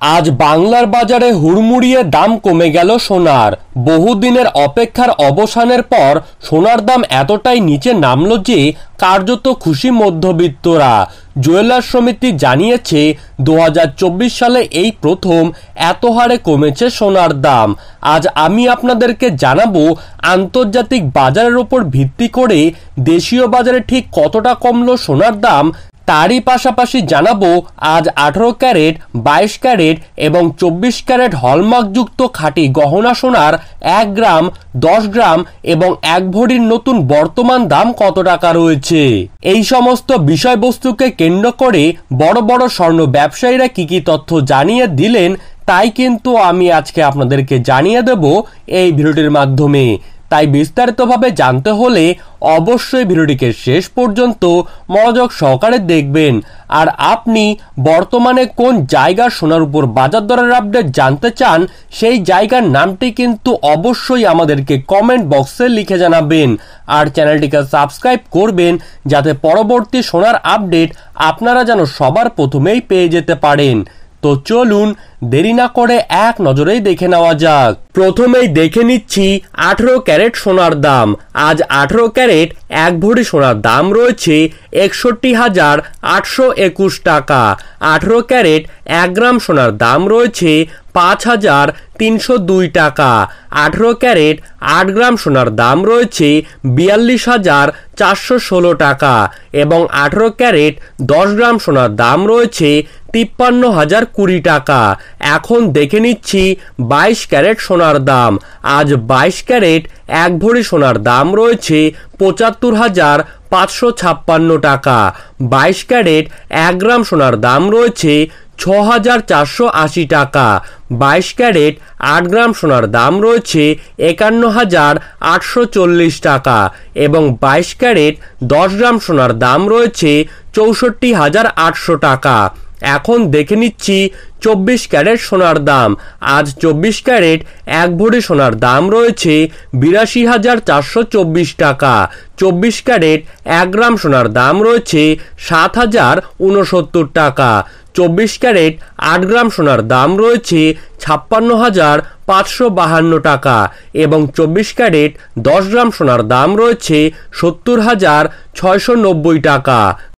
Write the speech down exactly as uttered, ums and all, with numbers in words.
আজ বাংলার বাজারে হুড়মুড়িয়ে দাম কমে গেল সোনার। বহুদিনের অপেক্ষার অবসানের পর সোনার দাম এতটাই নিচে নামল যে কার্যত খুশি মধ্যবিত্তরা। জুয়েলার্স সমিতি জানিয়েছে দু হাজার চব্বিশ সালে এই প্রথম এত হারে কমেছে সোনার দাম। আজ আমি আপনাদেরকে জানাবো আন্তর্জাতিক বাজারের উপর ভিত্তি করে দেশীয় বাজারে ঠিক কতটা কমলো সোনার দাম। তারই পাশাপাশি জানাবো আজ আঠারো ক্যারেট, বাইশ ক্যারেট এবং চব্বিশ ক্যারেট হলমার্কযুক্ত খাঁটি গহনা সোনার এক গ্রাম, দশ গ্রাম এবং এক ভরির নতুন বর্তমান দাম কত টাকা রয়েছে। এই সমস্ত বিষয়বস্তুকে কেন্দ্র করে বড় বড় স্বর্ণ ব্যবসায়ীরা কি কি তথ্য জানিয়ে দিলেন তাই কিন্তু আমি আজকে আপনাদেরকে জানিয়ে দেব এই ভিডিওটির মাধ্যমে। তাই বিস্তারিতভাবে জানতে হলে অবশ্যই ভিডিওটিকে শেষ পর্যন্ত মনোযোগ সহকারে দেখবেন। আর আপনি বর্তমানে কোন জায়গার সোনার উপর বাজার দরের আপডেট জানতে চান সেই জায়গার নামটি কিন্তু অবশ্যই আমাদেরকে কমেন্ট বক্সে লিখে জানাবেন। আর চ্যানেলটিকে সাবস্ক্রাইব করবেন যাতে পরবর্তী সোনার আপডেট আপনারা যেন সবার প্রথমেই পেয়ে যেতে পারেন। তো চলুন দেরি না করে এক নজরেই দেখে নেওয়া যাক। প্রথমেই দেখে নিচ্ছি আঠারো ক্যারেট সোনার দাম। আজ আঠারো ক্যারেট এক ভরি সোনার দাম রয়েছে একষট্টি হাজার আটশো একুশ টাকা। আঠারো ক্যারেট এক গ্রাম সোনার দাম রয়েছে পাঁচ হাজার তিনশো দুই টাকা। আঠারো ক্যারেট আট গ্রাম সোনার দাম রয়েছে বিয়াল্লিশ হাজার চারশো ষোলো টাকা এবং আঠারো ক্যারেট দশ গ্রাম সোনার দাম রয়েছে তিপ্পান্ন হাজার কুড়ি টাকা। এখন দেখে নিচ্ছি বাইশ ক্যারেট সোনার দাম। আজ বাইশ ক্যারেট এক ভরি সোনার দাম রয়েছে পঁচাত্তর হাজার পাঁচশো ছাপ্পান্ন টাকা। বাইশ ক্যারেট এক গ্রাম সোনার দাম রয়েছে ছ হাজার চারশো আশি টাকা। বাইশ ক্যারেট আট গ্রাম সোনার দাম রয়েছে একান্ন হাজার আটশো চল্লিশ টাকা এবং বাইশ ক্যারেট দশ গ্রাম সোনার দাম রয়েছে চৌষট্টি হাজার আটশো টাকা। এখন দেখে নিচ্ছি চব্বিশ ক্যারেট সোনার দাম। আজ চব্বিশ ক্যারেট এক ভরি সোনার দাম রয়েছে বিরাশি হাজার চারশো চব্বিশ টাকা। চব্বিশ ক্যারেট এক গ্রাম সোনার দাম রয়েছে সাত হাজার উনসত্তর টাকা। চব্বিশ ক্যারেট আট গ্রাম সোনার দাম রয়েছে ছাপ্পান্ন হাজার পাঁচশো বাহান্ন টাকা এবং চব্বিশ ক্যারেট দশ গ্রাম সোনার দাম রয়েছে সত্তর হাজার ছয়শো নব্বই টাকা।